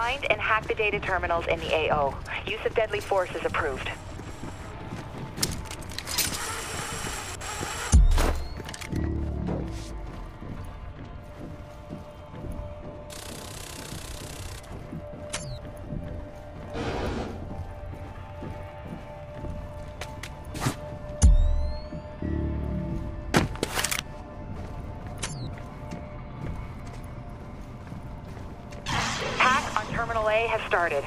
Find and hack the data terminals in the AO. Use of deadly force is approved. Terminal A has started.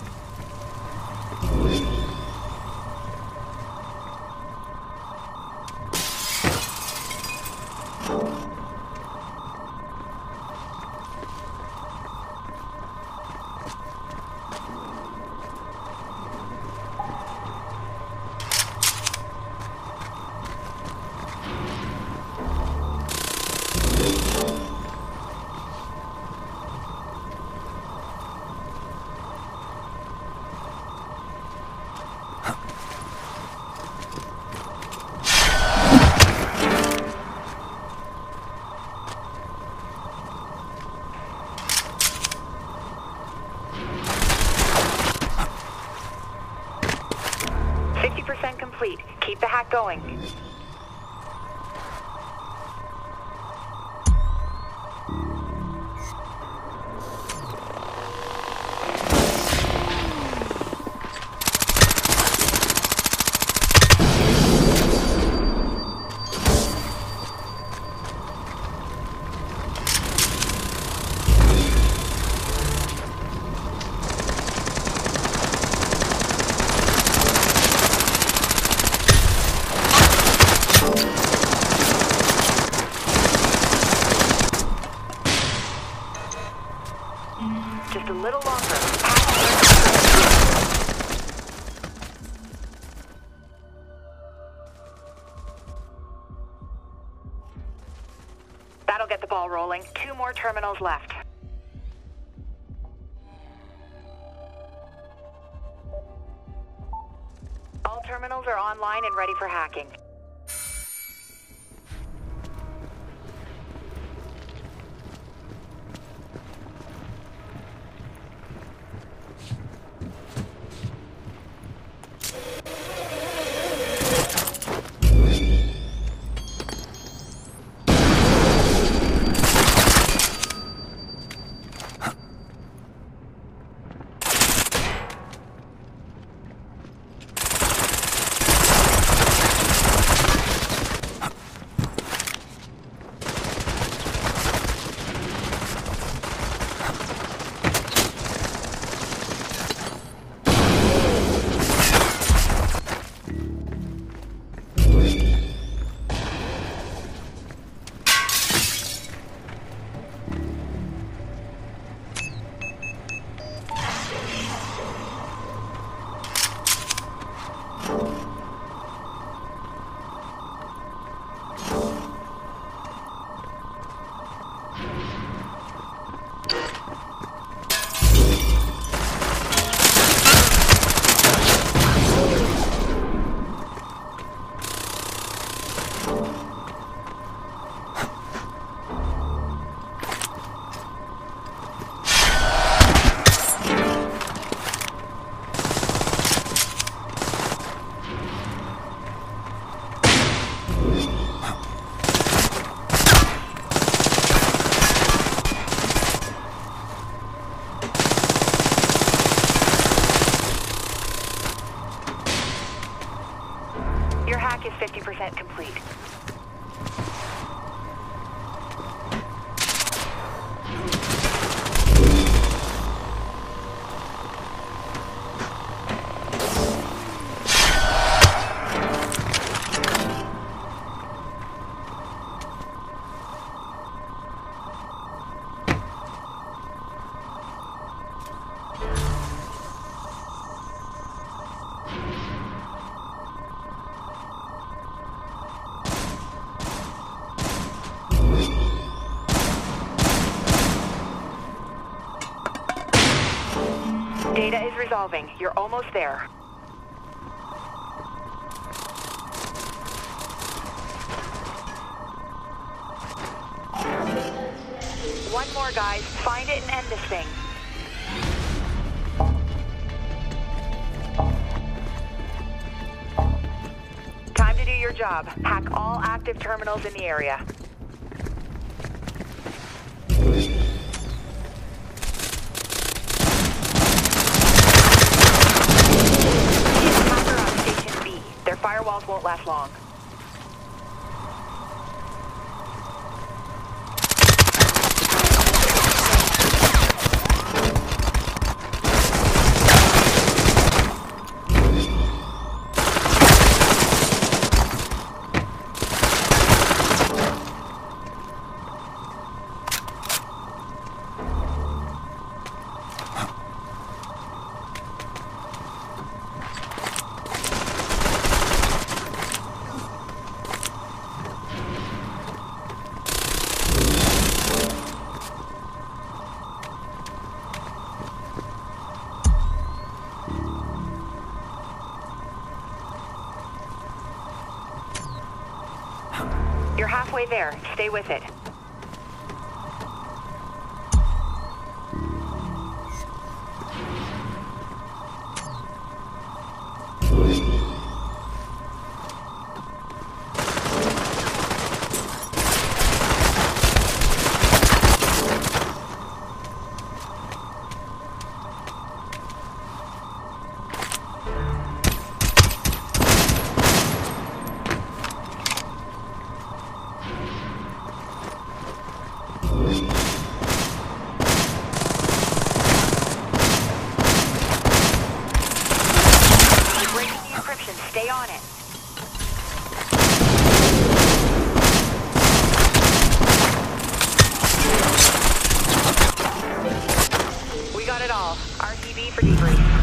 Complete. Keep the hack going. Just a little longer. That'll get the ball rolling. 2 more terminals left. All terminals are online and ready for hacking. Your hack is 50% complete. Data is resolving. You're almost there. One more, guys. Find it and end this thing. your job. Hack all active terminals in the area. Hacker on Station B. Their firewalls won't last long. You're halfway there. Stay with it. Stay on it. We got it all. RTB for debrief.